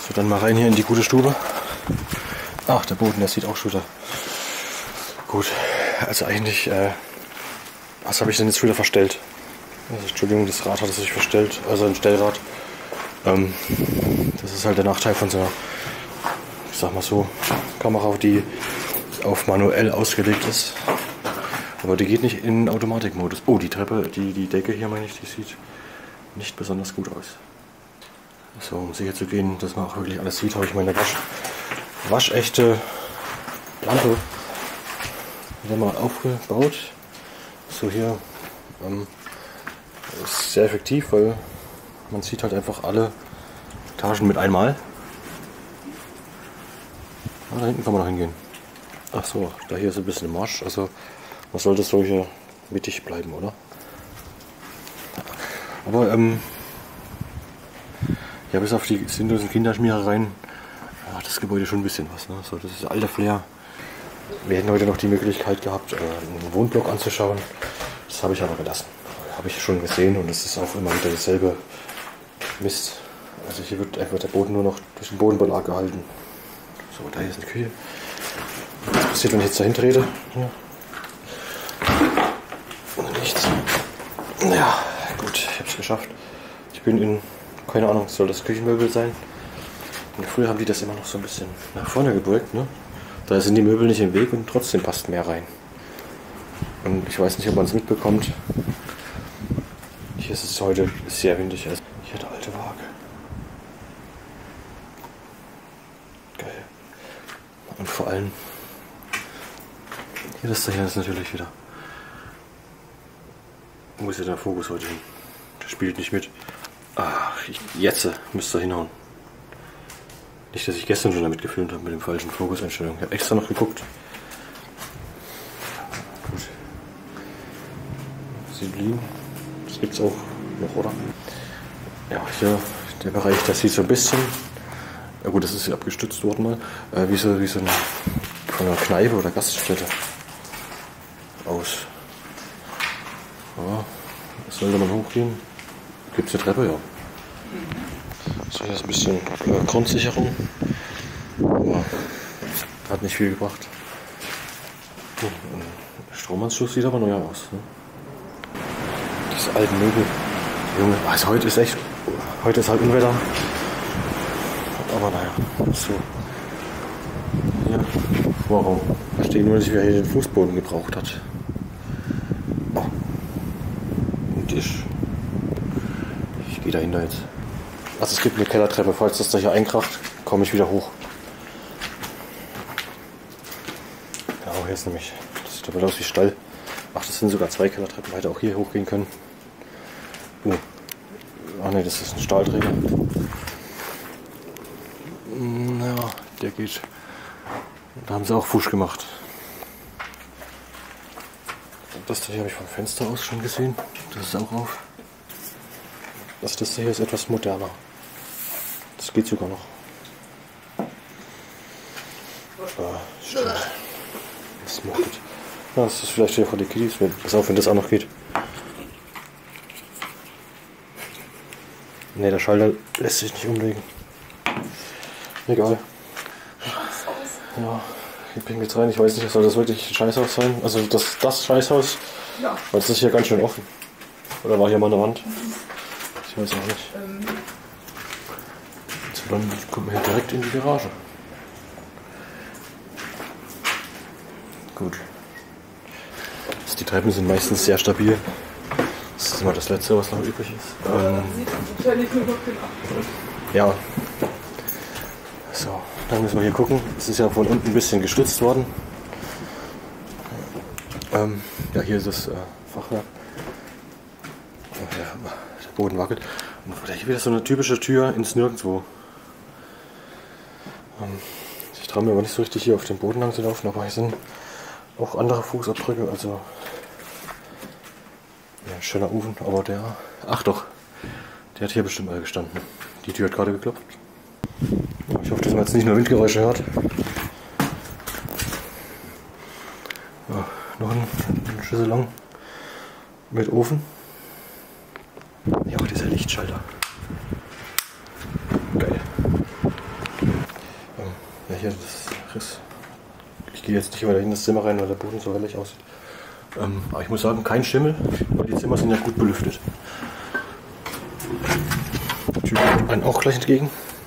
So, dann mal rein hier in die gute Stube. Ach, der Boden, der sieht auch schon wieder gut. Also eigentlich, was habe ich denn jetzt wieder verstellt? Also, Entschuldigung, das Rad hat es sich verstellt, also ein Stellrad. Das ist halt der Nachteil von so einer, ich sag mal so, Kamera, die auf manuell ausgelegt ist. Aber die geht nicht in Automatikmodus. Oh, die Treppe, die Decke hier, meine ich, die sieht nicht besonders gut aus. So, um sicher zu gehen, dass man auch wirklich alles sieht, habe ich meine waschechte Lampe wieder mal aufgebaut. So hier ist sehr effektiv, weil man sieht halt einfach alle Etagen mit einmal. Ah, da hinten kann man noch hingehen. Ach so, da hier ist ein bisschen Marsch, also man sollte solche mittig bleiben, oder? Aber ja, bis auf die sinnlosen Kinderschmierereien hat das Gebäude schon ein bisschen was. Ne? So, das ist alter Flair. Wir hätten heute noch die Möglichkeit gehabt, einen Wohnblock anzuschauen. Das habe ich aber gelassen. Habe ich schon gesehen und es ist auch immer wieder dasselbe Mist. Also hier wird einfach der Boden nur noch durch den Bodenbelag gehalten. So, da hier ist eine Küche. Was passiert, wenn ich jetzt dahin trete? Hier. Nichts. Ja, gut, ich habe es geschafft. Ich bin in, keine Ahnung, soll das Küchenmöbel sein? Und früher haben die das immer noch so ein bisschen nach vorne gebeugt, ne? Da sind die Möbel nicht im Weg und trotzdem passt mehr rein. Und ich weiß nicht, ob man es mitbekommt. Hier ist es heute sehr windig. Also hier der alte Waage. Geil. Und vor allem hier das da hier ist natürlich wieder. Wo ist ja der Fokus heute hin? Der spielt nicht mit. Ach, jetzt müsste er hinhauen. Nicht, dass ich gestern schon damit gefilmt habe mit dem falschen Fokuseinstellung. Ich habe extra noch geguckt. Gut. Siblin. Das gibt es auch noch, oder? Ja, hier der Bereich, das sieht so ein bisschen. Ja gut, das ist hier abgestützt worden mal. Wie so eine von einer Kneipe oder Gaststätte aus. Ja, sollte man hochgehen? Gibt es eine Treppe? Ja. So, hier ist ein bisschen Grundsicherung. Aber hat nicht viel gebracht. Der Stromanschluss sieht aber neu aus. Ne? Diese alten Möbel. Junge, also heute ist halt Unwetter. Aber naja, so. Hier, Vorraum. Da steht nur, dass wer hier den Fußboden gebraucht hat. Oh. Ein Tisch. Ich gehe dahinter jetzt. Also es gibt eine Kellertreppe, falls das da hier einkracht, komme ich wieder hoch. Ja, hier ist nämlich, das sieht aber aus wie Stall. Ach, das sind sogar 2 Kellertreppen, man hätte auch hier hochgehen können. Ach ne, das ist ein Stahlträger. Ja, der geht. Da haben sie auch Fusch gemacht. Das hier habe ich vom Fenster aus schon gesehen. Das ist auch auf. Das hier ist etwas moderner. Das geht sogar noch. Stimmt. Das macht. Ja, das ist vielleicht hier von den Kiddies. Pass auf, wenn das auch noch geht. Ne, der Schalter lässt sich nicht umlegen. Egal. Ja, hier pinkelt's rein. Ich weiß nicht, soll das wirklich ein Scheißhaus sein? Also das Scheißhaus? Ja. Weil es ist hier ganz schön offen. Oder war hier mal eine Wand? Ich weiß auch nicht. So, dann kommen wir hier direkt in die Garage. Gut. Also die Treppen sind meistens sehr stabil. Das ist immer das Letzte, was noch übrig ist. Ja. So, dann müssen wir hier gucken. Es ist ja von unten ein bisschen gestützt worden. Ja, hier ist das Fachwerk. Der Boden wackelt. Und hier wieder so eine typische Tür ins Nirgendwo. Ich traue mir aber nicht so richtig hier auf den Boden lang zu laufen, aber hier sind auch andere Fußabdrücke. Also ja, schöner Ofen, aber der. Ach doch, der hat hier bestimmt mal gestanden. Die Tür hat gerade geklopft. Ich hoffe, dass man jetzt nicht nur Windgeräusche hört. Ja, noch ein Schlüssellang mit Ofen. Ja, auch dieser Lichtschalter. Geil. hier das Riss. Ich gehe jetzt nicht weiter in das Zimmer rein, weil der Boden so wellig aussieht. Aber ich muss sagen, kein Schimmel, weil die Zimmer sind ja gut belüftet. Die Tür kommt einem auch gleich entgegen.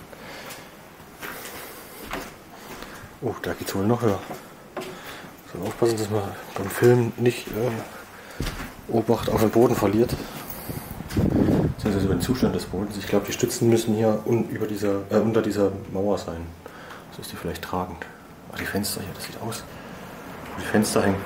Oh, da geht's wohl noch höher. So aufpassen, dass man beim Film nicht Obacht auf den Boden verliert. Das ist über den Zustand des Bodens. Ich glaube, die Stützen müssen hier unter dieser Mauer sein. So ist die vielleicht tragend. Aber die Fenster hier, das sieht aus, wo die Fenster hängen.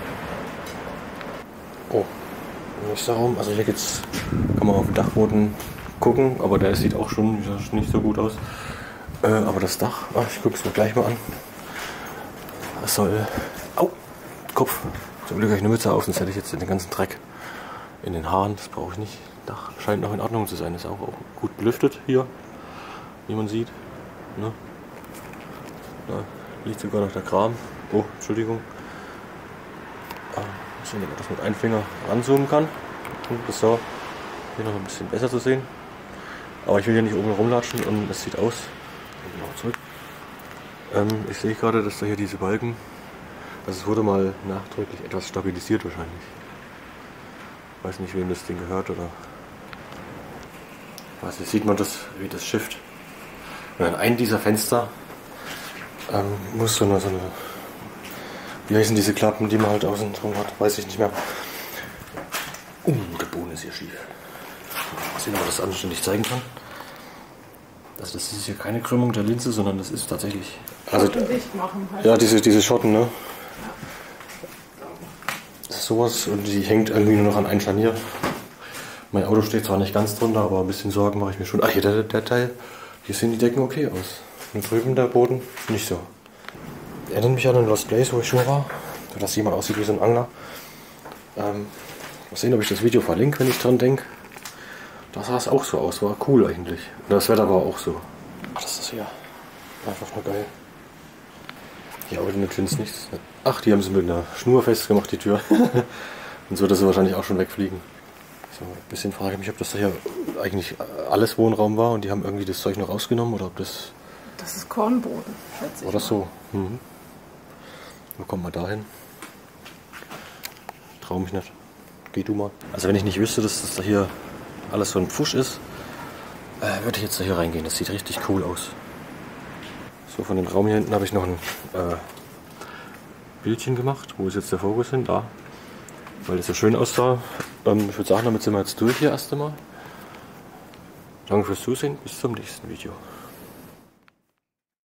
Oh, nächster Raum. Also hier geht's, kann man auf den Dachboden gucken, aber der sieht auch schon nicht so gut aus. Aber das Dach, ich gucke es mir gleich mal an. Das soll. Au! Kopf. Zum Glück habe ich eine Mütze auf, sonst hätte ich jetzt den ganzen Dreck in den Haaren. Das brauche ich nicht. Das Dach scheint noch in Ordnung zu sein. Ist auch gut belüftet hier, wie man sieht. Ne? Da liegt sogar noch der Kram. Oh, Entschuldigung. Ich weiß nicht, ob man das mit einem Finger ranzoomen kann. Das ist so hier noch ein bisschen besser zu sehen. Aber ich will hier nicht oben rumlatschen und es sieht aus. Zurück. Ich sehe gerade, dass da hier diese Balken, also es wurde mal nachträglich etwas stabilisiert wahrscheinlich. Ich weiß nicht, wem das Ding gehört oder. Weiß nicht, sieht man das, wie das schifft. Und an einem dieser Fenster muss so eine, wie heißen diese Klappen, die man halt außen drum hat, weiß ich nicht mehr. Der Boden ist hier schief. Mal sehen, ob man das anständig zeigen kann. Also das ist hier keine Krümmung der Linse, sondern das ist tatsächlich. Also, dicht machen halt. Ja, diese Schotten, ne? Das ist sowas und die hängt irgendwie nur noch an ein Scharnier. Mein Auto steht zwar nicht ganz drunter, aber ein bisschen Sorgen mache ich mir schon. Hier der Teil. Hier sehen die Decken okay aus. Und drüben der Boden nicht so. Erinnert mich an den Lost Place, wo ich schon war. Dass jemand aussieht wie so ein Angler. Mal sehen, ob ich das Video verlinke, wenn ich dran denke. Da sah es auch so aus, war cool eigentlich. Und das Wetter war auch so. Ach, das ist hier einfach nur geil. Hier arbeitet natürlich nichts. Ach, die haben sie mit einer Schnur festgemacht, die Tür. Sonst würde sie wahrscheinlich auch schon wegfliegen. So, ein bisschen frage ich mich, ob das hier eigentlich alles Wohnraum war und die haben irgendwie das Zeug noch rausgenommen oder ob das. Das ist Kornboden, schätze ich. Oder so. Wo kommt man da hin? Trau mich nicht. Geh du mal. Also wenn ich nicht wüsste, dass das da hier alles so ein Pfusch ist, würde ich jetzt da hier reingehen. Das sieht richtig cool aus. So, von dem Raum hier hinten habe ich noch ein Bildchen gemacht. Wo ist jetzt der Fokus hin? Da. Weil das so schön aussah. Ich würde sagen, damit sind wir jetzt durch hier erst einmal. Danke fürs Zusehen. Bis zum nächsten Video.